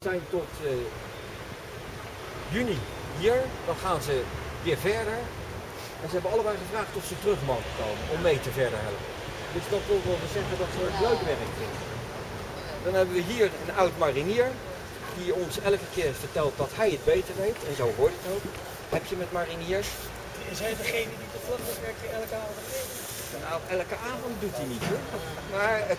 zijn tot juni hier, dan gaan ze weer verder. En ze hebben allebei gevraagd of ze terug mogen komen om mee te verder helpen. Dus dat wil wel zeggen dat ze het leuk werk vinden. Dan hebben we hier een oud marinier die ons elke keer vertelt dat hij het beter weet. En zo hoort het ook. Heb je met mariniers? Is hij degene die de vluchtwerk elke avond geeft? Nou, elke avond doet hij niet hoor. Maar